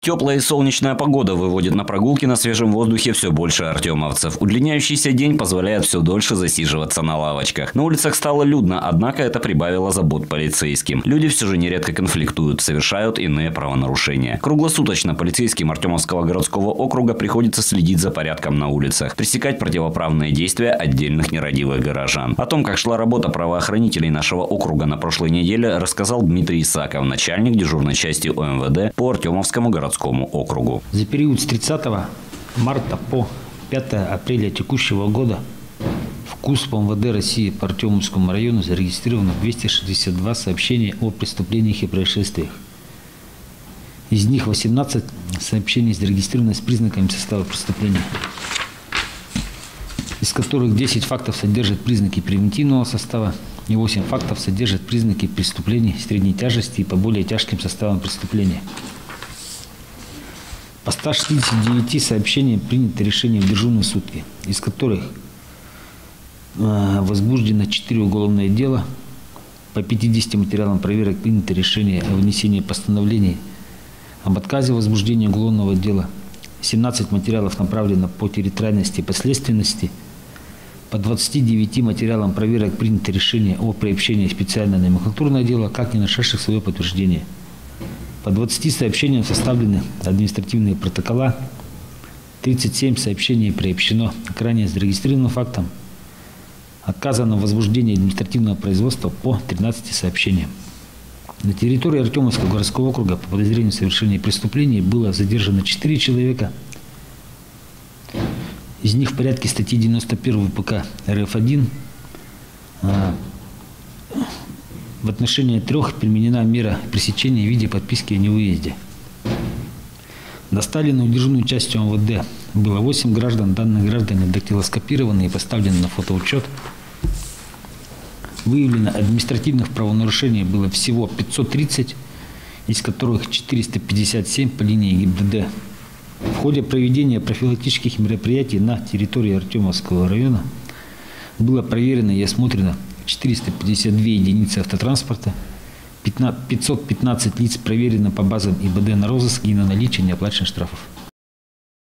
Теплая и солнечная погода выводит на прогулки на свежем воздухе все больше артемовцев. Удлиняющийся день позволяет все дольше засиживаться на лавочках. На улицах стало людно, однако это прибавило забот полицейским. Люди все же нередко конфликтуют, совершают иные правонарушения. Круглосуточно полицейским Артемовского городского округа приходится следить за порядком на улицах, пресекать противоправные действия отдельных нерадивых горожан. О том, как шла работа правоохранителей нашего округа на прошлой неделе, рассказал Дмитрий Исаков, начальник дежурной части ОМВД по Артемовскому городскому округу. За период с 30 марта по 5 апреля текущего года в КУСП МВД России по Артемовскому району зарегистрировано 262 сообщения о преступлениях и происшествиях. Из них 18 сообщений зарегистрированы с признаками состава преступления, из которых 10 фактов содержат признаки превентивного состава и 8 фактов содержат признаки преступлений средней тяжести и по более тяжким составам преступления. По 169 сообщениям принято решение в дежурные сутки, из которых возбуждено 4 уголовные дела. По 50 материалам проверок принято решение о вынесении постановлений об отказе в возбуждении уголовного дела. 17 материалов направлено по территориальности и последственности. По 29 материалам проверок принято решение о приобщении специальное номенклатурное дело, как не нашедших свое подтверждение. По 20 сообщениям составлены административные протокола, 37 сообщений приобщено к ранее зарегистрированным фактам, отказано в возбуждении административного производства по 13 сообщениям. На территории Артемовского городского округа по подозрению в совершении преступлений было задержано 4 человека. Из них в порядке статьи 91 ВПК РФ-1 в отношении 3 применена мера пресечения в виде подписки о невыезде. Доставлено в дежурную часть МВД было 8 граждан. Данные граждане дактилоскопированы и поставлены на фотоучет. Выявлено административных правонарушений было всего 530, из которых 457 по линии ГИБДД. В ходе проведения профилактических мероприятий на территории Артемовского района было проверено и осмотрено 452 единицы автотранспорта, 515 лиц проверено по базам ИБД на розыск и на наличие неоплаченных штрафов.